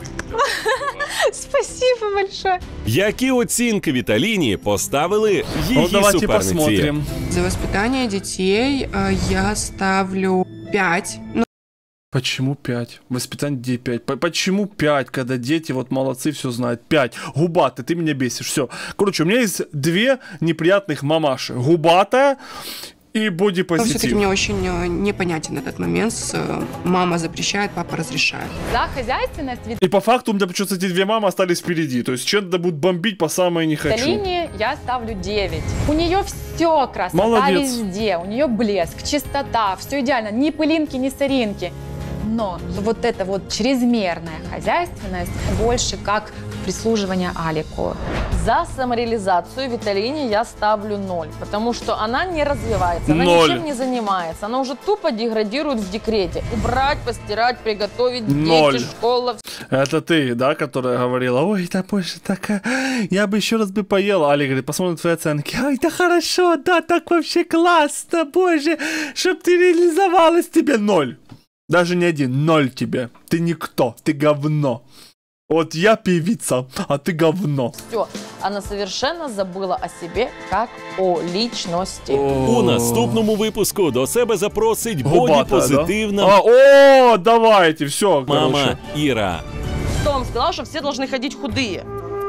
Спасибо большое. Які оцінки Віталіні поставили Ну, її давайте суперниці? посмотрим. За воспитание детей я ставлю 5. Ну, Почему 5? Воспитание детей 5. Почему 5, когда дети вот молодцы, все знают? 5. Губатый, ты меня бесишь. Все. Короче, у меня есть две неприятных мамаши. Губатая и все-таки бодипозитив. мне очень непонятен этот момент с мама запрещает, папа разрешает. За хозяйственность И по факту у меня почему-то эти две мамы остались впереди. То есть чем-то будут бомбить по самое не хочу. Виталине я ставлю 9. У нее все красота Молодец. везде, у нее блеск, чистота, все идеально, ни пылинки, ни соринки. Но вот эта вот чрезмерная хозяйственность больше как прислуживание Алику. За самореализацию Виталине я ставлю 0, потому что она не развивается, она 0. ничем не занимается, она уже тупо деградирует в декрете. Убрать, постирать, приготовить, 0. дети, школа. Это ты, да, которая говорила, ой, да больше такая, я бы еще раз бы поела. Али говорит, посмотрим твои оценки. Ой, да хорошо, да, так вообще классно, боже, чтоб ты реализовалась, тебе 0. Даже не 1, 0 тебе. Ты никто, ты говно. Вот я певица, а ты говно. Все, она совершенно забыла о себе как о личности. У наступному випуску до себе запросить Губата, бодіпозитивна да? О, давайте, все, мама Іра. Кто вам сказал, что все должны ходить худые?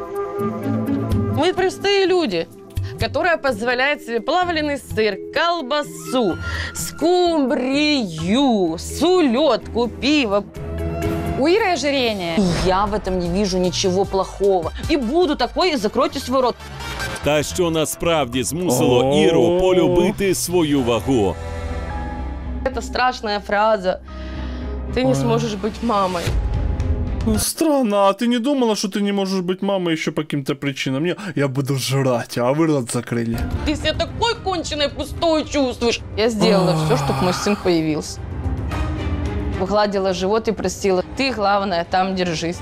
Мы простые люди, которая позволяет себе плавленый сыр, колбасу, скумбрию, сулетку, пиво. У Иры ожирение. Я в этом не вижу ничего плохого. И буду такой, и закройте свой рот. Та що насправді змусило Іру полюбити свою вагу. Это страшная фраза. Ты не сможешь быть мамой. Ну, странно, а ты не думала, что ты не можешь быть мамой еще по каким-то причинам? Я буду жрать, а вы рот закрыли. Ты себя такой конченой пустой чувствуешь. Я сделала все, чтобы мой сын появился. Гладила живот и просила: ты, главное, там держись.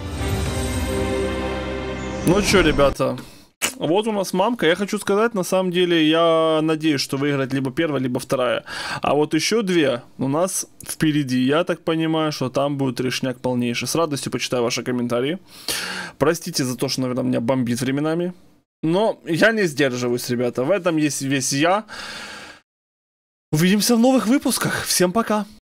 Ну что, ребята, вот у нас мамка. Я хочу сказать, на самом деле, я надеюсь, что выиграет либо первая, либо вторая. А вот еще две у нас впереди. Я так понимаю, что там будет трешняк полнейший. С радостью почитаю ваши комментарии. Простите за то, что, наверное, меня бомбит временами. Но я не сдерживаюсь, ребята. В этом есть весь я. Увидимся в новых выпусках. Всем пока.